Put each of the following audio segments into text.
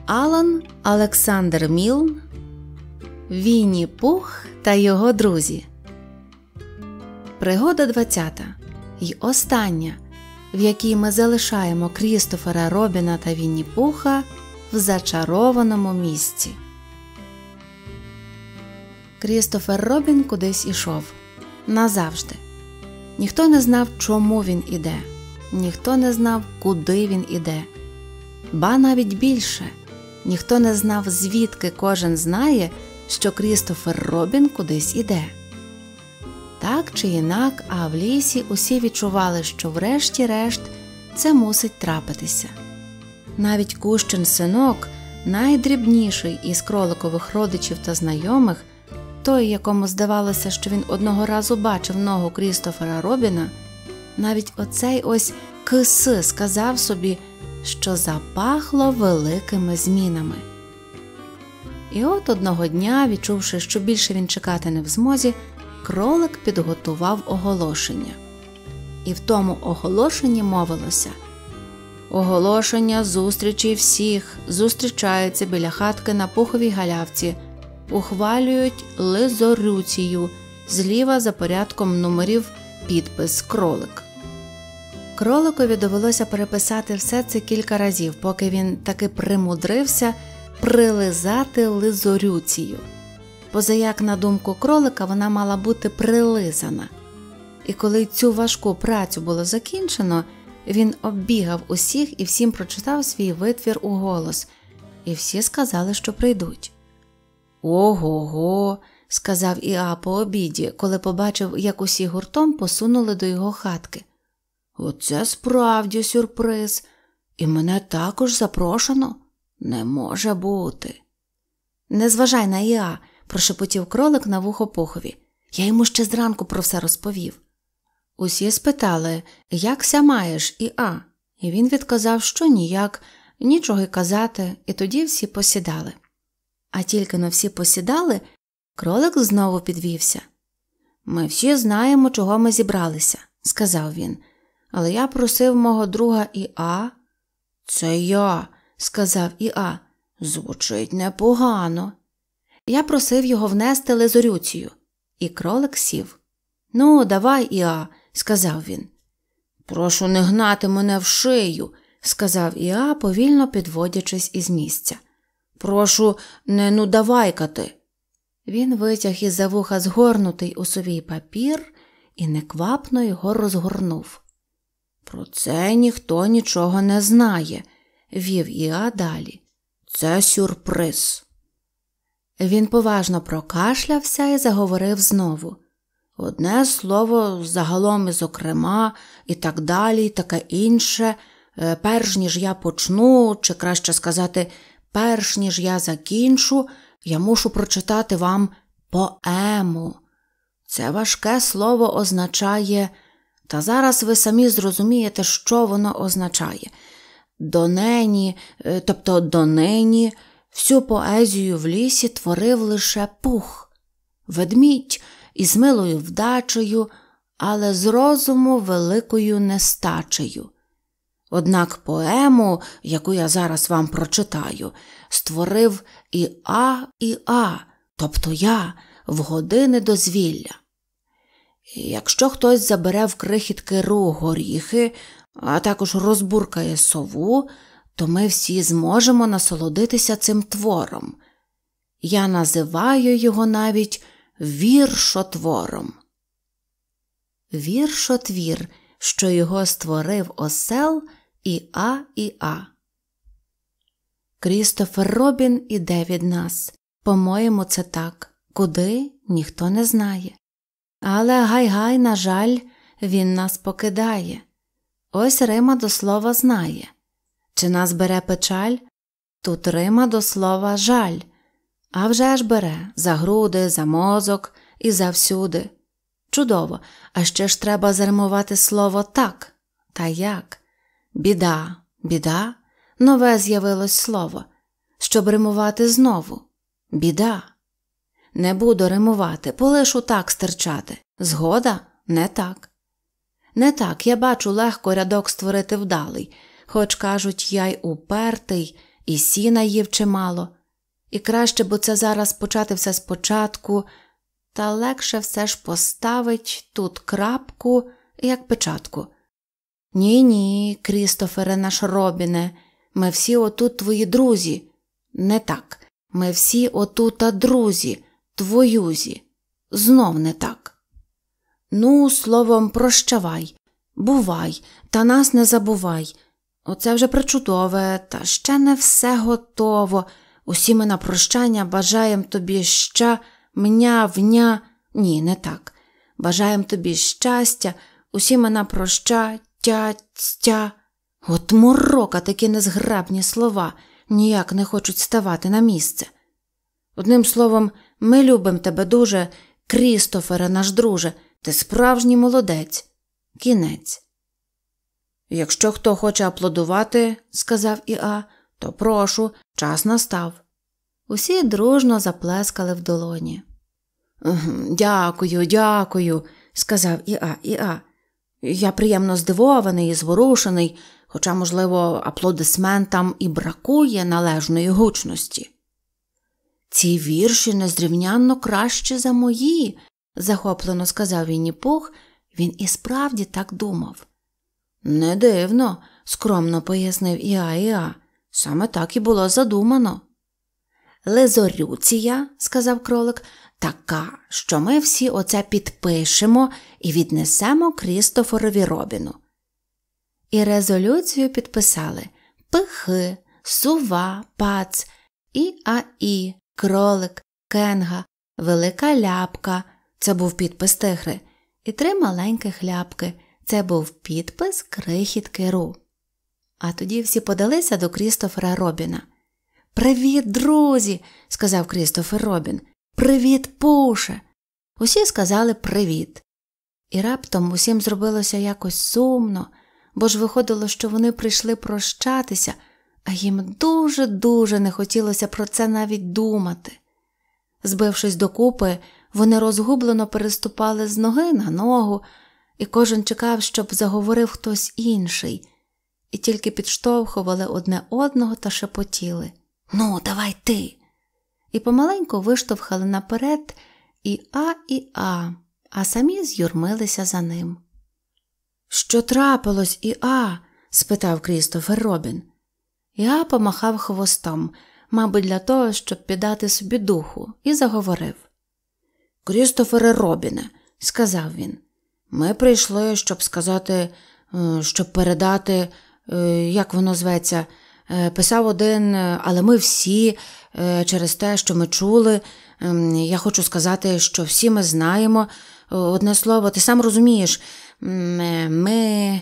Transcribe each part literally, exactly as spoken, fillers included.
Алан Олександр Мілн Вінні-Пух та його друзі. Пригода двадцята й остання, в якій ми залишаємо Крістофера Робіна та Вінні-Пуха в зачарованому місці. Крістофер Робін кудись ішов. Назавжди. Ніхто не знав, чому він іде. Ніхто не знав, куди він іде. Ба навіть більше. Ніхто не знав, звідки кожен знає, що Крістофер Робін кудись іде. Так чи інак, а в лісі усі відчували, що врешті-решт це мусить трапитися. Навіть Кущин синок, найдрібніший із кроликових родичів та знайомих, той, якому здавалося, що він одного разу бачив ногу Крістофера Робіна, навіть оцей ось Кис сказав собі, що запахло великими змінами. І от одного дня, відчувши, що більше він чекати не в змозі, кролик підготував оголошення. І в тому оголошенні мовилося: «Оголошення зустрічі всіх зустрічаються біля хатки на Пуховій галявці, ухвалюють лизорюцію, зліва за порядком номерів підпис «Кролик». Кроликові довелося переписати все це кілька разів, поки він таки примудрився прилизати лизорюцію. Позаяк, на думку кролика, вона мала бути прилизана. І коли цю важку працю було закінчено, він оббігав усіх і всім прочитав свій витвір у голос. І всі сказали, що прийдуть. «Ого-го», – сказав Іа по обіді, коли побачив, як усі гуртом посунули до його хатки. «Оце справді сюрприз. І мене також запрошено? Не може бути». «Не зважай на Іа», – прошепотів кролик на вухо Пухові. «Я йому ще зранку про все розповів». Усі спитали, «Якся маєш, Іа?» І він відказав, що ніяк, нічого й казати, і тоді всі посідали. А тільки-но всі посідали, кролик знову підвівся. «Ми всі знаємо, чого ми зібралися», – сказав він. «Але я просив мого друга Іа». «Це я», – сказав Іа. «Звучить непогано». «Я просив його внести лизорюцію». І кролик сів. «Ну, давай, Іа», – сказав він. «Прошу не гнати мене в шию», – сказав Іа, повільно підводячись із місця. «Прошу не нудавайкати». Він витяг із-за вуха згорнутий у совій папір і неквапно його розгорнув. «Про це ніхто нічого не знає», – вів Іа далі. «Це сюрприз». Він поважно прокашлявся і заговорив знову. «Одне слово, загалом і зокрема, і так далі, і таке інше. Перш ніж я почну, чи краще сказати, перш ніж я закінчу, я мушу прочитати вам поему. Це важке слово означає, та зараз ви самі зрозумієте, що воно означає. Донині, тобто донині, всю поезію в лісі творив лише Пух. Ведмідь із милою вдачею, але з розуму великою нестачею. Однак поему, яку я зараз вам прочитаю, створив Іа Іа, тобто я, в години дозвілля. І якщо хтось забере в крихітки ру горіхи, а також розбуркає сову, то ми всі зможемо насолодитися цим твором. Я називаю його навіть віршотвором». Віршотвір, що його створив осел Іа Іа. Крістофер Робін іде від нас. По-моєму, це так. Куди – ніхто не знає. Але гай-гай, на жаль, він нас покидає. Ось Рима до слова знає. Чи нас бере печаль? Тут Рима до слова жаль. А вже ж бере за груди, за мозок і завсюди. Чудово, а ще ж треба заримувати слово «так». Та як? Біда, біда, нове з'явилось слово. Щоб римувати знову. Біда. Не буду римувати, полишу так стирчати. Згода? Не так. Не так, я бачу легко рядок створити вдалий, хоч, кажуть, я й упертий, і сіна їв чимало. І краще б це зараз почати все спочатку, та легше все ж поставить тут крапку, як печатку. Ні-ні, Крістофере наш Робіне, ми всі отут твої друзі. Не так, ми всі отута друзі, твоюзі. Знов не так. Ну, словом, прощавай, бувай, та нас не забувай. Оце вже причудове, та ще не все готово. Усі ми на прощання бажаєм тобі ща, мня, вня. Ні, не так. Бажаєм тобі щастя, усі ми на проща, тя, стя. От морока такі незграбні слова, ніяк не хочуть ставати на місце. Одним словом, ми любимо тебе дуже, Крістофере наш друже, ти справжній молодець. Кінець. Якщо хто хоче аплодувати, сказав Іа, то прошу, час настав. Усі дружно заплескали в долоні. Дякую, дякую, сказав Іа, Іа. Я приємно здивований і зворушений, хоча, можливо, аплодисментам і бракує належної гучності. Ці вірші незрівнянно кращі за мої, захоплено сказав Вінні-Пух, він і справді так думав. Не дивно, скромно пояснив Іа-Іа, саме так і було задумано. Резолюція, сказав кролик, така, що ми всі оце підпишемо і віднесемо Крістоферові Робіну. І резолюцію підписали Пихи, Сува, Пац, І-А-І, кролик, Кенга, Велика Ляпка, це був підпис Тигри, і три маленьких ляпки, це був підпис Крихітки Ру. А тоді всі подалися до Крістофера Робіна. «Привіт, друзі!» – сказав Крістофер Робін. «Привіт, Пуше!» Усі сказали «привіт». І раптом усім зробилося якось сумно, бо ж виходило, що вони прийшли прощатися, а їм дуже-дуже не хотілося про це навіть думати. Збившись докупи, вони розгублено переступали з ноги на ногу, і кожен чекав, щоб заговорив хтось інший, і тільки підштовхували одне одного та шепотіли. «Ну, давай ти!» І помаленьку виштовхали наперед Іа-Іа, а самі з'юрмилися за ним. «Що трапилось, Іа?» – спитав Крістофер Робін. Іа помахав хвостом, мабуть, для того, щоб піддати собі духу, і заговорив. «Крістофере Робіне», – сказав він, – «ми прийшли, щоб сказати, щоб передати, як воно зветься, писав один, але ми всі, через те, що ми чули, я хочу сказати, що всі ми знаємо, одне слово, ти сам розумієш, ми,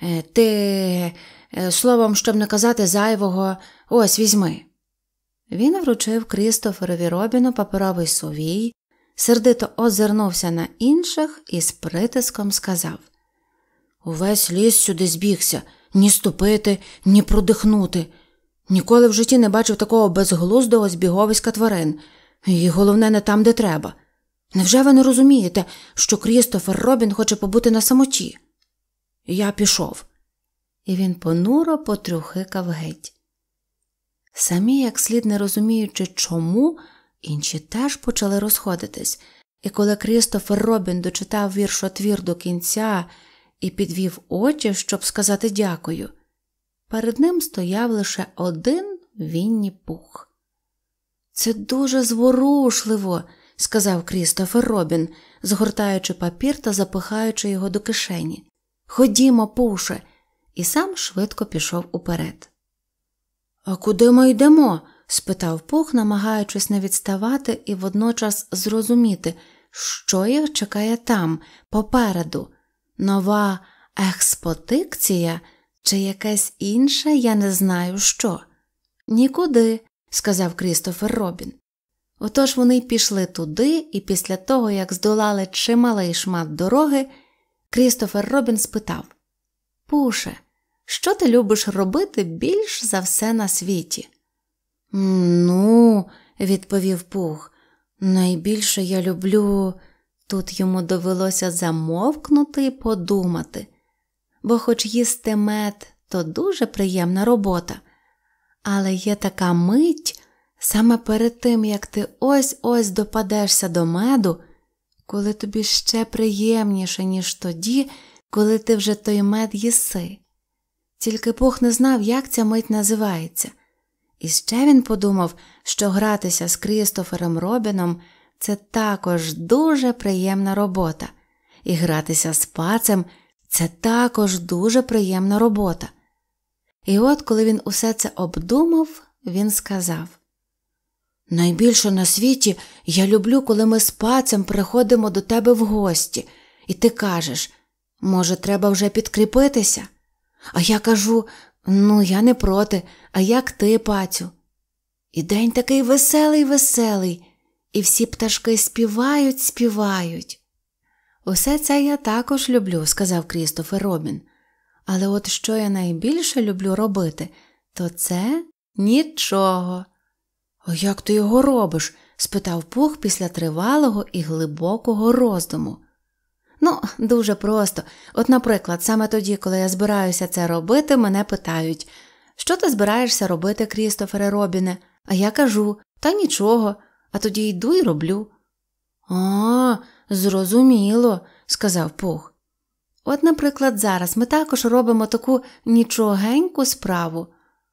ти, словом, щоб не казати зайвого, ось, візьми». Він вручив Крістоферові Робіну паперовий сувій, сердито озирнувся на інших і з притиском сказав. «Увесь ліс сюди збігся, ні ступити, ні продихнути. Ніколи в житті не бачив такого безглуздого збіговиська тварин. І головне, не там, де треба. Невже ви не розумієте, що Крістофер Робін хоче побути на самоті?» Я пішов. І він понуро потрюхикав геть. Самі, як слід не розуміючи чому, інші теж почали розходитись. І коли Крістофер Робін дочитав віршотвір до кінця і підвів очі, щоб сказати дякую, перед ним стояв лише один Вінні-Пух. «Це дуже зворушливо», – сказав Крістофер Робін, згортаючи папір та запихаючи його до кишені. «Ходімо, Пуше», і сам швидко пішов уперед. «А куди ми йдемо?» – спитав Пух, намагаючись не відставати і водночас зрозуміти, що їх чекає там, попереду. Нова експотикція чи якесь інше, я не знаю що. «Нікуди», – сказав Крістофер Робін. Отож вони й пішли туди, і після того, як здолали чималий шмат дороги, Крістофер Робін спитав. «Пуше, що ти любиш робити більш за все на світі?» «Ну», – відповів Пух, – «найбільше я люблю…» Тут йому довелося замовкнути і подумати, бо хоч їсти мед – то дуже приємна робота, Але є така мить, саме перед тим, як ти ось-ось допадешся до меду, коли тобі ще приємніше, ніж тоді, коли ти вже той мед їси. Тільки Пух не знав, як ця мить називається. І ще він подумав, що гратися з Крістофером Робіном – це також дуже приємна робота. І гратися з Пацем – це також дуже приємна робота. І от, коли він усе це обдумав, він сказав: «Найбільше на світі я люблю, коли ми з Пацем приходимо до тебе в гості, і ти кажеш: може, треба вже підкріпитися? А я кажу: ну, я не проти, а як ти, Пацю? І день такий веселий-веселий, і всі пташки співають-співають». «Усе це я також люблю», – сказав Крістофер Робін. «Але от що я найбільше люблю робити, то це нічого». «А як ти його робиш?» – спитав Пух після тривалого і глибокого роздуму. «Ну, дуже просто. От, наприклад, саме тоді, коли я збираюся це робити, мене питають: що ти збираєшся робити, Крістофере Робіне? А я кажу: та нічого, а тоді йду і роблю». «А, зрозуміло», – сказав Пух. «От, наприклад, зараз ми також робимо таку нічогеньку справу».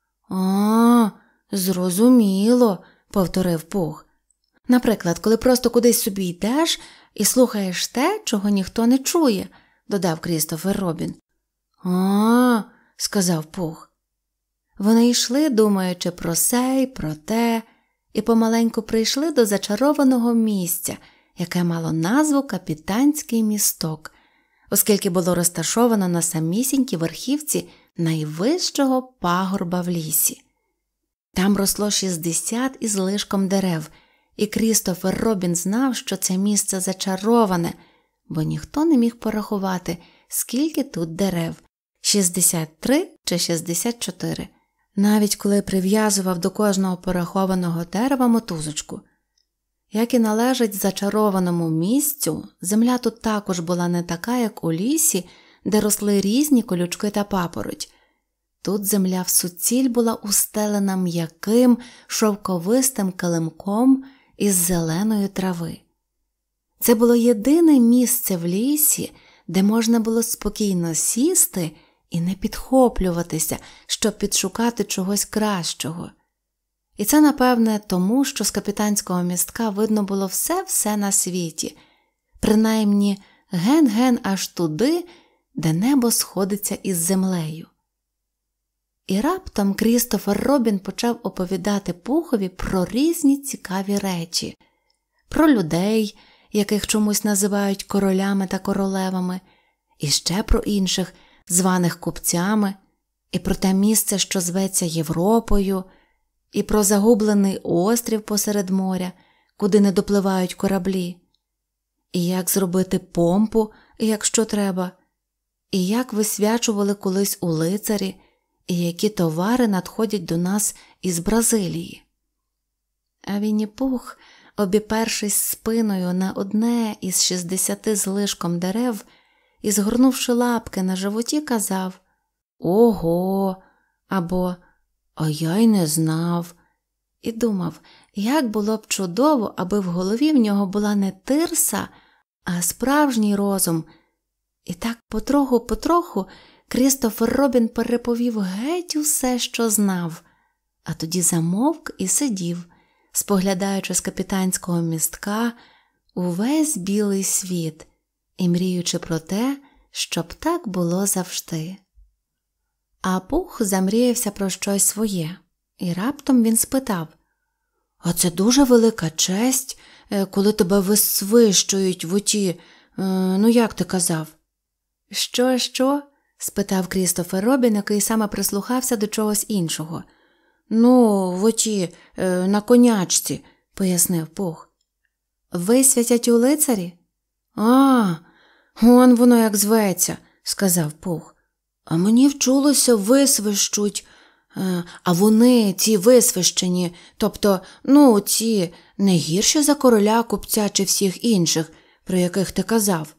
«А, зрозуміло», – повторив Пух. «Наприклад, коли просто кудись собі йдеш і слухаєш те, чого ніхто не чує», – додав Крістофер Робін. «А, – сказав Пух. Вони йшли, думаючи про се й про те, і помаленьку прийшли до зачарованого місця, яке мало назву Капітанський місток, оскільки було розташовано на самісінькій верхівці найвищого пагорба в лісі. Там росло шістдесят із лишком дерев, і Крістофер Робін знав, що це місце зачароване, бо ніхто не міг порахувати, скільки тут дерев – шістдесят три чи шістдесят чотири, навіть коли прив'язував до кожного порахованого дерева мотузочку. Як і належить зачарованому місцю, земля тут також була не така, як у лісі, де росли різні колючки та папороть. Тут земля всуціль була устелена м'яким, шовковистим килимком із зеленої трави. Це було єдине місце в лісі, де можна було спокійно сісти і не підхоплюватися, щоб підшукати чогось кращого. І це, напевне, тому, що з капітанського містка видно було все-все на світі, принаймні ген-ген аж туди, де небо сходиться із землею. І раптом Крістофер Робін почав оповідати Пухові про різні цікаві речі. Про людей, яких чомусь називають королями та королевами, і ще про інших, званих купцями, і про те місце, що зветься Європою, і про загублений острів посеред моря, куди не допливають кораблі, і як зробити помпу, якщо треба, і як висвячували колись у лицарі, і які товари надходять до нас із Бразилії. А Вінні-Пух, обіпершись спиною на одне із шістдесяти з лишком дерев і згорнувши лапки на животі, казав: «Ого!» або «А я й не знав». І думав, як було б чудово, аби в голові в нього була не тирса, а справжній розум. І так потроху-потроху Крістофер Робін переповів геть усе, що знав, а тоді замовк і сидів, споглядаючи з капітанського містка увесь білий світ і мріючи про те, щоб так було завжди. А Пух замріявся про щось своє, і раптом він спитав: «А це дуже велика честь, коли тебе висвищують в оті, ну як ти казав?» «Що, що?» – спитав Крістофер Робін, який саме прислухався до чогось іншого. «Ну, в оті, на конячці», – пояснив Пух. «Висвятять у лицарі?» «А, он воно як зветься», – сказав Пух. «А мені вчулося висвищуть, а вони, ці висвищені, тобто, ну, ці, не гірші за короля, купця чи всіх інших, про яких ти казав».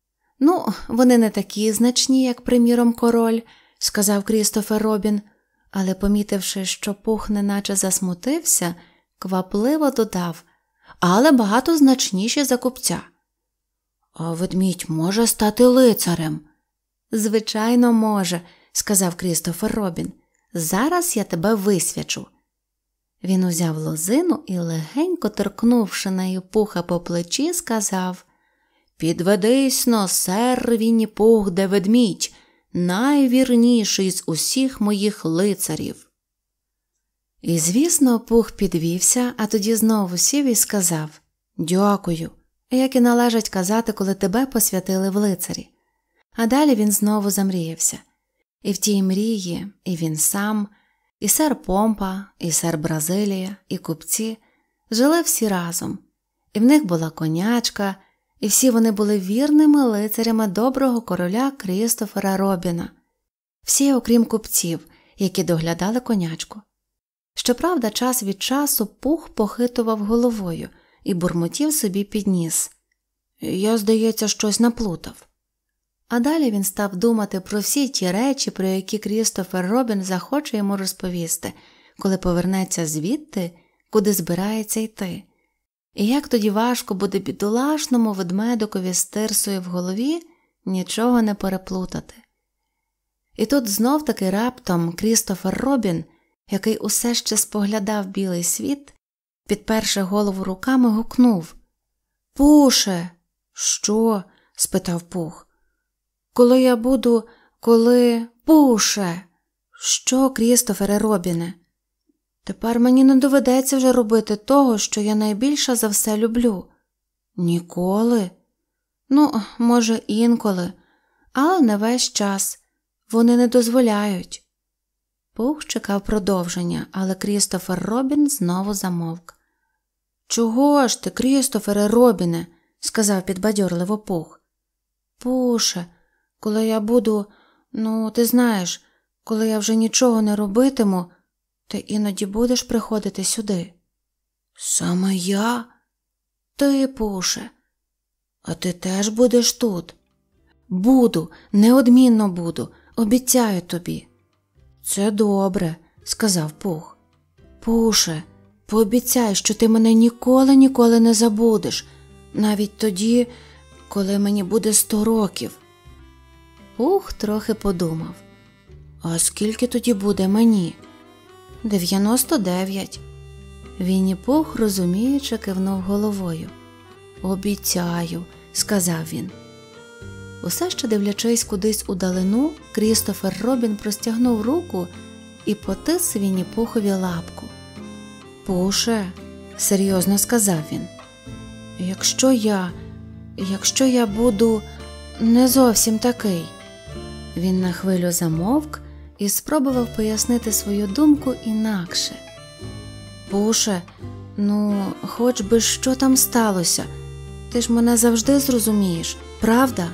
«Ну, вони не такі значні, як, приміром, король», – сказав Крістофер Робін, але, помітивши, що Пух неначе засмутився, квапливо додав: «Але багато значніші за купця». «А ведмідь може стати лицарем?» «Звичайно, може», – сказав Крістофер Робін. «Зараз я тебе висвячу». Він узяв лозину і, легенько торкнувши нею Пуха по плечі, сказав: «Підведись-но, сер Вінні-Пух де ведмідь, найвірніший з усіх моїх лицарів». І, звісно, Пух підвівся, а тоді знову сів і сказав: «Дякую», як і належить казати, коли тебе посвятили в лицарі. А далі він знову замріявся. І в тій мрії і він сам, і сер Помпа, і сер Бразилія, і купці жили всі разом. І в них була конячка, і всі вони були вірними лицарями доброго короля Крістофера Робіна. Всі, окрім купців, які доглядали конячку. Щоправда, час від часу Пух похитував головою і бурмотів собі під ніс: «Я, здається, щось наплутав». А далі він став думати про всі ті речі, про які Крістофер Робін захоче йому розповісти, коли повернеться звідти, куди збирається йти. І як тоді важко буде бідолашному ведмедикові з тирсою в голові нічого не переплутати. І тут знов-таки раптом Крістофер Робін, який усе ще споглядав білий світ, підперши голову руками, гукнув: «Пуше!» «Що?» – спитав Пух. «Коли я буду, коли... Пуше!» «Що, Крістофере Робіне?» «Тепер мені не доведеться вже робити того, що я найбільше за все люблю». «Ніколи?» «Ну, може, інколи, але не весь час. Вони не дозволяють». Пух чекав продовження, але Крістофер Робін знову замовк. «Чого ж ти, Крістофере Робіне?» – сказав підбадьорливо Пух. «Пуше, коли я буду, ну, ти знаєш, коли я вже нічого не робитиму, ти іноді будеш приходити сюди». «Саме я?» «Ти, Пуше». «А ти теж будеш тут?» «Буду, неодмінно буду, обіцяю тобі». «Це добре», – сказав Пух. «Пуше, пообіцяй, що ти мене ніколи-ніколи не забудеш, навіть тоді, коли мені буде сто років». Пух трохи подумав. «А скільки тоді буде мені?» «Дев'яносто дев'ять». Вінні-Пух, розуміючи, кивнув головою. «Обіцяю», – сказав він. Усе ще дивлячись кудись удалину, Крістофер Робін простягнув руку і потис Вінні-Пухові лапку. «Пуше», – серйозно сказав він, – «якщо я, якщо я буду не зовсім такий». Він на хвилю замовк і спробував пояснити свою думку інакше. «Пуше, ну, хоч би що там сталося, ти ж мене завжди зрозумієш, правда?»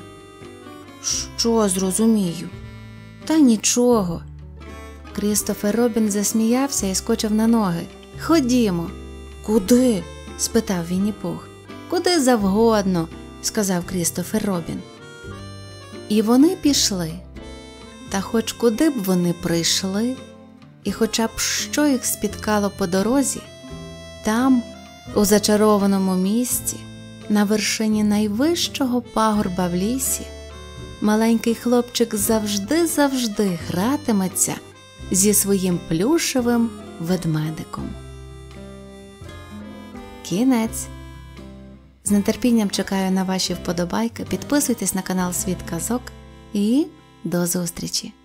«Що зрозумію?» «Та нічого». Крістофер Робін засміявся і скочив на ноги. «Ходімо». «Куди?» – спитав Вінні-Пух. «Куди завгодно», – сказав Крістофер Робін. І вони пішли. Та хоч куди б вони прийшли, і хоча б що їх спіткало по дорозі, там, у зачарованому місці, на вершині найвищого пагорба в лісі, маленький хлопчик завжди-завжди гратиметься зі своїм плюшевим ведмедиком. Кінець. З нетерпінням чекаю на ваші вподобайки, підписуйтесь на канал Світ Казок і до зустрічі!